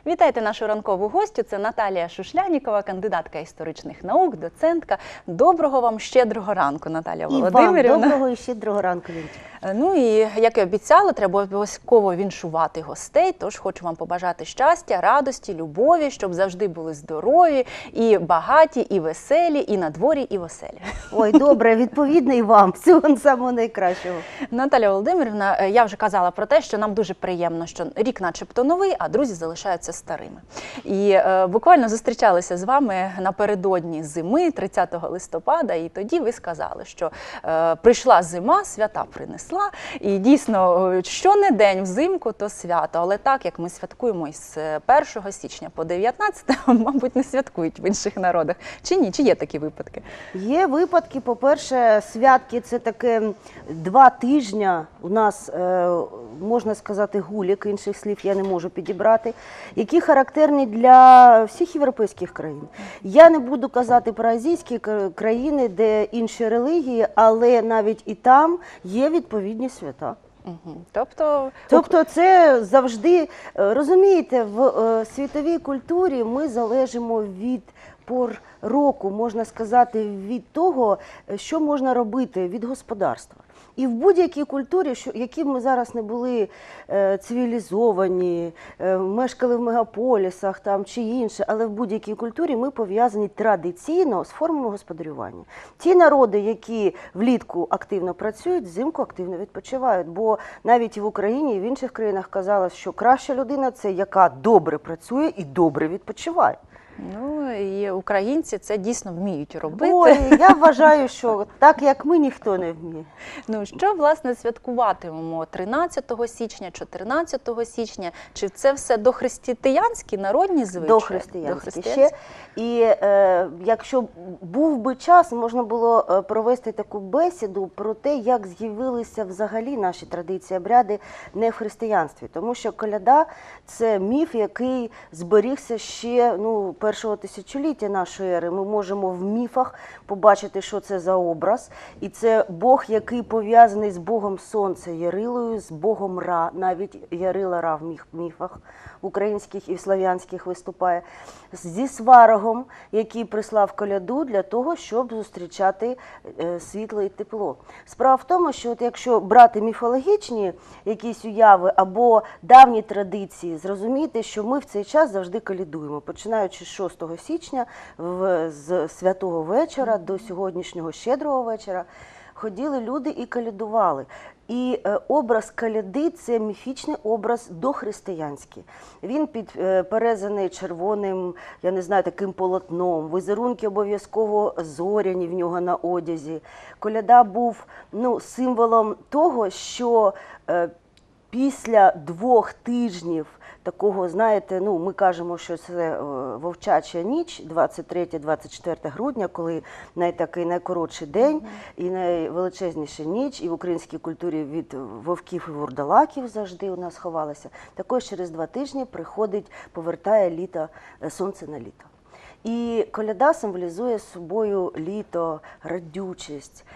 Вітайте нашу ранкову гостю. Це Наталія Шушлянікова, кандидатка історичних наук, доцентка. Доброго вам щедрого ранку, Наталія Володимирівна. І вам доброго і щедрого ранку, Лінчик. Ну і, як і обіцяла, треба обов'язково віншувати гостей, тож хочу вам побажати щастя, радості, любові, щоб завжди були здорові, і багаті, і веселі, і на дворі, і в оселі. Ой, добре, відповідно і вам. Всього самого найкращого. Наталія Володимирівна, я вже казала про те, що нам дуже приємно, що рік начебто новий, а друзі залишаються старими. І буквально зустрічалися з вами напередодні зими, 30 листопада, і тоді ви сказали, що прийшла зима, свята принесла, і дійсно, що не день взимку, то свято, але так, як ми святкуємо із 1 січня по 19, мабуть, не святкують в інших народах. Чи ні? Чи є такі випадки? Є випадки. По-перше, святки – це таке 2 тижні у нас, можна сказати, гулік, інших слів я не можу підібрати, які характерні для всіх європейських країн. Я не буду казати про азійські країни, де інші релігії, але навіть і там є відповідні свята. Тобто це завжди, розумієте, в світовій культурі ми залежимо від пор року, можна сказати, від того, що можна робити, від господарства. І в будь-якій культурі, які б ми зараз не були цивілізовані, мешкали в мегаполісах там, чи інше, але в будь-якій культурі ми пов'язані традиційно з формами господарювання. Ті народи, які влітку активно працюють, взимку активно відпочивають. Бо навіть і в Україні, і в інших країнах казалось, що краща людина – це яка добре працює і добре відпочиває. Ну, і українці це дійсно вміють робити. Ой, я вважаю, що так, як ми, ніхто не вміє. Ну, що, власне, святкуватимемо 13 січня, 14 січня? Чи це все дохристиянські, народні звичаї? Дохристиянські ще. І якщо був би час, можна було провести таку бесіду про те, як з'явилися взагалі наші традиції, обряди не в християнстві. Тому що коляда – це міф, який зберігся ще першого тисячоліття нашої ери. Ми можемо в міфах побачити, що це за образ. І це Бог, який пов'язаний з Богом Сонця, Ярилою, з Богом Ра. Навіть Ярила Ра в міфах українських і слав'янських виступає. Зі сварогом, який прислав коляду для того, щоб зустрічати світло і тепло. Справа в тому, що якщо брати міфологічні якісь уяви або давні традиції, зрозуміти, що ми в цей час завжди колядуємо. Починаючи з 6 січня, з святого вечора до сьогоднішнього щедрого вечора, ходили люди і колядували. І образ коляди – це міфічний образ дохристиянський. Він підперезаний червоним, я не знаю, таким полотном, візерунки обов'язково зоряні в нього на одязі. Коляда був символом того, що після 2 тижнів такого, знаєте, ми кажемо, що це вовчача ніч, 23-24 грудня, коли такий найкоротший день і найвеличезніша ніч, і в українській культурі від вовків і вурдалаків завжди у нас ховалося. Також через 2 тижні повертає літо, сонце на літо. І коляда символізує собою літо, радючість,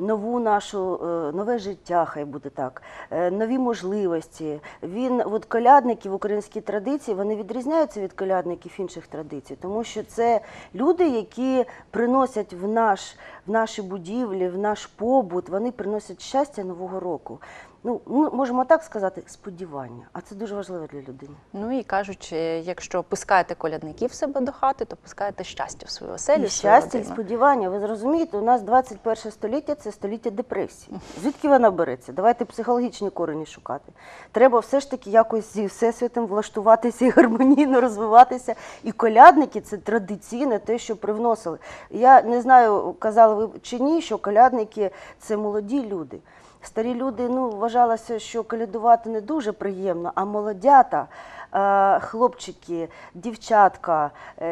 нове життя, хай буде так, нові можливості. Колядники в українській традиції, вони відрізняються від колядників інших традицій, тому що це люди, які приносять в наші будівлі, в наш побут, вони приносять щастя Нового року. Ми можемо так сказати, сподівання, а це дуже важливо для людини. Ну і кажуть, якщо пускаєте колядників в себе до хати, то пускаєте щастя в свою оселю. І щастя, і сподівання. Ви зрозумієте, у нас 21 століття – це століття депресії. Звідки вона береться? Давайте психологічні корені шукати. Треба все ж таки якось зі Всесвітом влаштуватися і гармонійно розвиватися. І колядники – це традиційне те, що привносили. Я не знаю, казали ви чи ні, що колядники – це молоді люди. Старі люди, вважалося, що колядувати не дуже приємно, а молодята, хлопчики, дівчатка,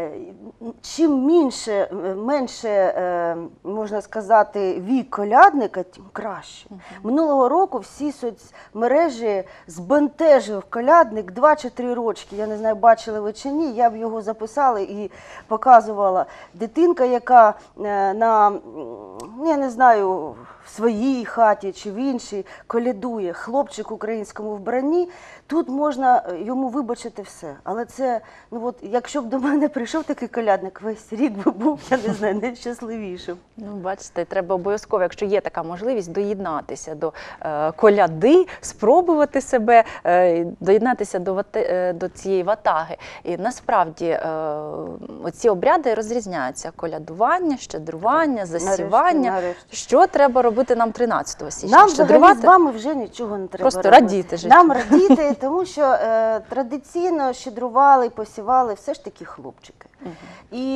чим менше, можна сказати, вік колядника, тим краще. Минулого року всі соцмережі збентежив колядник 2 чи 3 рочки, я не знаю, бачили ви чи ні, я б його записала і показувала. Дитинка, яка я не знаю, в своїй хаті чи в іншій колядує хлопчик в українському вбранні, тут можна йому вибачити все. Але це, ну от, якщо б до мене прийшов такий колядник, весь рік би був, я не знаю, найщасливішим. Ну, бачите, треба обов'язково, якщо є така можливість, доєднатися до коляди, спробувати себе, доєднатися до цієї ватаги. І насправді оці обряди розрізняються: колядування, щедрування, засівання. Нарешті. Що треба робити нам 13 січня? Нам взагалі з вами вже нічого не треба Просто робити. радіти життю. Нам радіти, тому що традиційно щедрували, посівали все ж таки хлопчики. І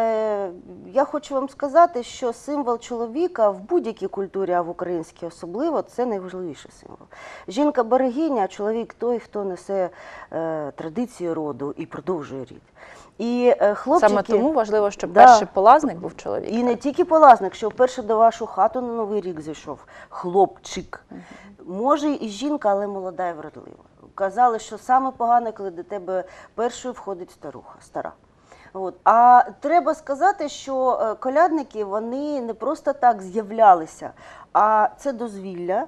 я хочу вам сказати, що символ чоловіка в будь-якій культурі, а в українській особливо, це найважливіший символ. Жінка берегиня, а чоловік той, хто несе традиції роду і продовжує рід. І хлопчики, саме тому важливо, щоб перший полазник був чоловік. І не тільки полазник, що вперше до вашу хату на Новий рік зайшов хлопчик. Може і жінка, але молода і вродлива. Казали, що саме погане, коли до тебе першою входить стара. От. А треба сказати, що колядники, вони не просто так з'являлися, а це дозвілля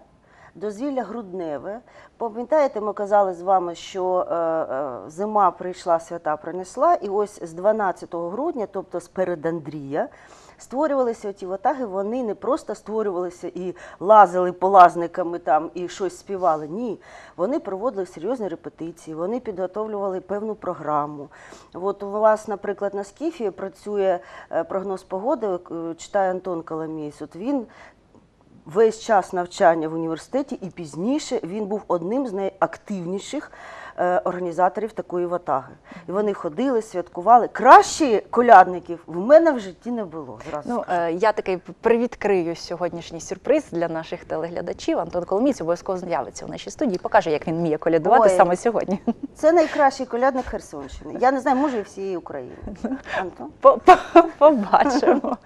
грудневе. Пам'ятаєте, ми казали з вами, що зима прийшла, свята принесла, і ось з 12 грудня, тобто з передандрія, створювалися ті ватаги, вони не просто створювалися і лазили полазниками там і щось співали. Ні, вони проводили серйозні репетиції, вони підготовлювали певну програму. От у вас, наприклад, на Скіфі працює прогноз погоди, читає Антон Коломієць. От він весь час навчання в університеті і пізніше він був одним з найактивніших організаторів такої ватаги. І вони ходили, святкували. Кращі колядників в мене в житті не було. Я такий привідкрию сьогоднішній сюрприз для наших телеглядачів. Антон Коломієць обов'язково з'явиться в нашій студії, покаже, як він вміє колядувати саме сьогодні. Це найкращий колядник Херсонщини. Я не знаю, може і всієї України. Антон? Побачимо.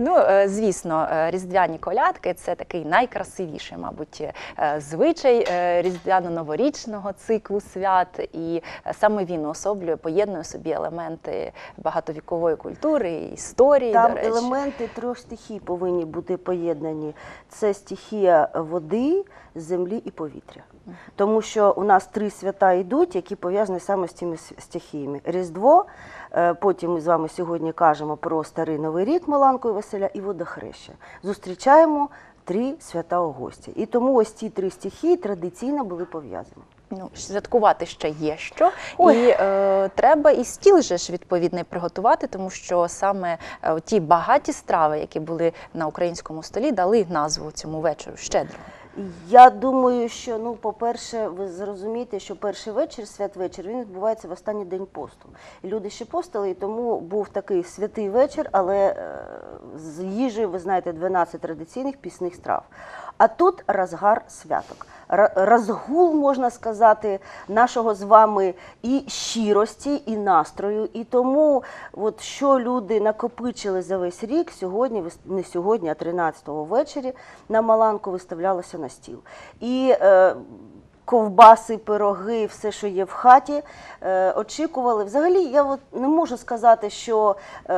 Звісно, різдвяні колядки – це такий найкрасивіший, мабуть, звичай різдвяно-новорічного циклу свят. І саме він уособлює, поєднує собі елементи багатовікової культури, історії, там до речі. елементи трьох стихій повинні бути поєднані. Це стихія води, землі і повітря. Тому що у нас 3 свята йдуть, які пов'язані саме з цими стихіями. Різдво, потім ми з вами сьогодні кажемо про Старий Новий рік Маланку і Василя, і Водохреща. Зустрічаємо 3 свята у гості. І тому ось ці 3 стихії традиційно були пов'язані. Святкувати ще є що. І треба і стіл же ж відповідний приготувати, тому що саме ті багаті страви, які були на українському столі, дали назву цьому вечору – щедрого. Я думаю, що, по-перше, ви зрозумієте, що перший вечір, святвечір, він відбувається в останній день посту. І люди ще постили, і тому був такий святий вечір, але з їжею, ви знаєте, 12 традиційних пісних страв. А тут розгар святок. Розгул, можна сказати, нашого з вами і щирості, і настрою. І тому, от, що люди накопичили за весь рік, сьогодні, не сьогодні, а 13-го ввечері, на Маланку виставлялося на стіл. І ковбаси, пироги, все, що є в хаті, очікували. Взагалі, я от не можу сказати, що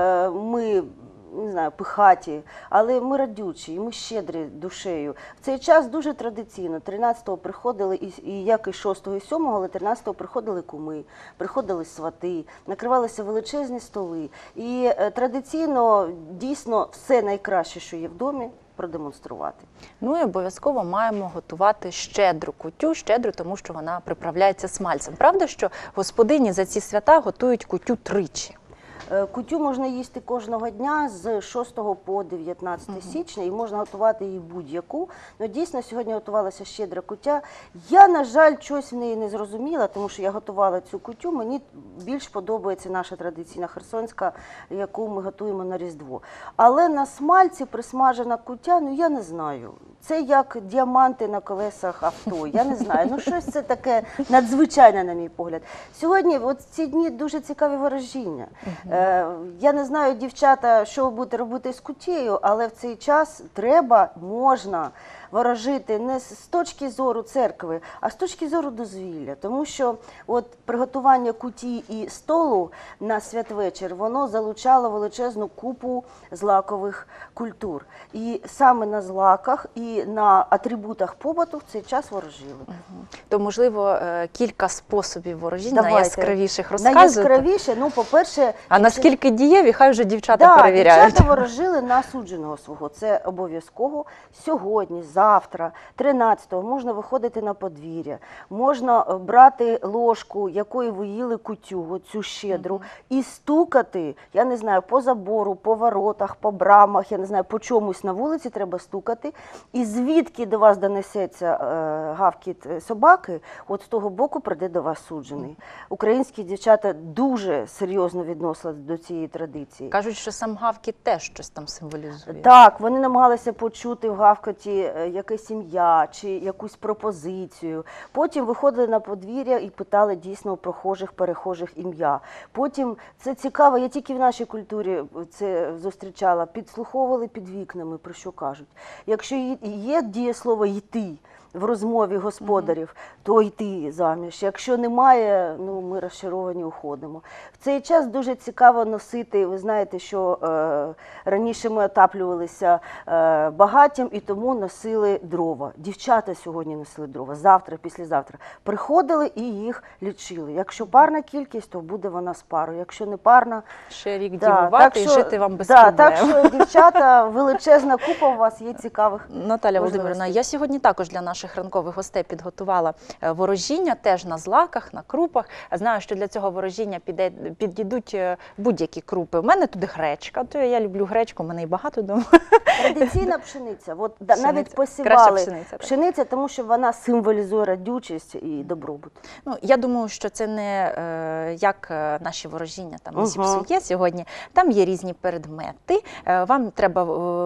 ми, не знаю, пихаті, але ми радючі, і ми щедрі душею. В цей час дуже традиційно. 13-го приходили, і як і 6-го, і 7-го, але 13-го приходили куми, приходили свати, накривалися величезні столи. І традиційно, дійсно, все найкраще, що є в домі, продемонструвати. І обов'язково маємо готувати щедру кутю, щедру, тому що вона приправляється смальцем. Правда, що господині за ці свята готують кутю тричі? Кутю можна їсти кожного дня з 6 по 19 січня, і можна готувати її будь-яку. Дійсно, сьогодні готувалася щедра кутя. Я, на жаль, щось в неї не зрозуміла, тому що я готувала цю кутю. Мені більш подобається наша традиційна херсонська, яку ми готуємо на Різдво. Але на смальці присмажена кутя, я не знаю. Це як діаманти на колесах авто, я не знаю. Щось це таке надзвичайне, на мій погляд. Сьогодні, от ці дні, дуже цікаві ворожіння. Я не знаю, дівчата, що ви будете робити з кутєю, але в цей час треба, можна ворожити не з точки зору церкви, а з точки зору дозвілля. Тому що от приготування куті і столу на святвечір, воно залучало величезну купу злакових культур. І саме на злаках і на атрибутах побуту в цей час ворожили. То, можливо, кілька способів ворожінь Давайте. найяскравіших розказуєте? Найяскравіше, ну, по-перше... А наскільки дієві, хай вже дівчата перевіряють. Дівчата ворожили на судженого свого. Це обов'язково. Сьогодні, завтра, 13-го можна виходити на подвір'я, можна брати ложку, якою ви їли кутю, цю щедру, і стукати, я не знаю, по забору, по воротах, по брамах, я не знаю, по чомусь на вулиці треба стукати. І звідки до вас донесеться гавкіт собаки, от з того боку прийде до вас суджений. Українські дівчата дуже серйозно відносились до цієї традиції. Кажуть, що сам гавкіт теж щось там символізує. Так, вони намагалися почути в гавкоті якесь ім'я чи якусь пропозицію. Потім виходили на подвір'я і питали дійсно у прохожих, перехожих ім'я. Потім, це цікаво, я тільки в нашій культурі це зустрічала, підслуховували під вікнами, про що кажуть. Якщо є дієслово «йти», в розмові господарів, то йти заміж. Якщо немає, ну, ми розчаровані, уходимо. В цей час дуже цікаво носити, ви знаєте, що раніше ми отаплювалися багаттям і тому носили дрова. Дівчата сьогодні носили дрова, завтра, післязавтра. Приходили і їх лічили. Якщо парна кількість, то буде вона з парою. Якщо не парна... Ще рік дівувати і жити вам без проблем. Так що, дівчата, величезна купа у вас є цікавих. Наталя Володимирівна, я сьогодні також для наших ранкових гостей підготувала ворожіння, теж на злаках, на крупах. Знаю, що для цього ворожіння підійдуть будь-які крупи. У мене туди гречка, то я люблю гречку, у мене і багато вдома. Традиційна пшениця. От Пшениця. навіть Краще посівали пшениця, тому що вона символізує радючість і добробут. Ну, я думаю, що це не як наші ворожіння там зіпсує сьогодні. Там є різні предмети. Вам треба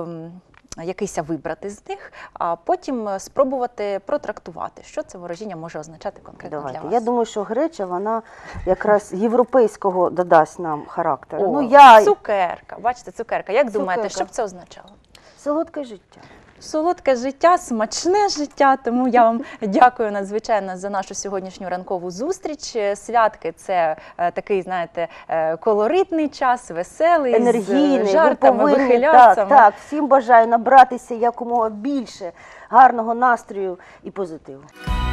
якийсь вибрати з них, а потім спробувати протрактувати, що це ворожіння може означати конкретно для вас. Я думаю, що греча, вона якраз європейського додасть нам характеру. Цукерка, бачите, цукерка. Як думаєте, Цукерка. що б це означало? Солодке життя. Солодке життя, смачне життя, тому я вам дякую надзвичайно за нашу сьогоднішню ранкову зустріч. Святки – це такий, знаєте, колоритний час, веселий, Енергійний, з жартами, вихиляцями. Так, всім бажаю набратися якомога більше гарного настрою і позитиву.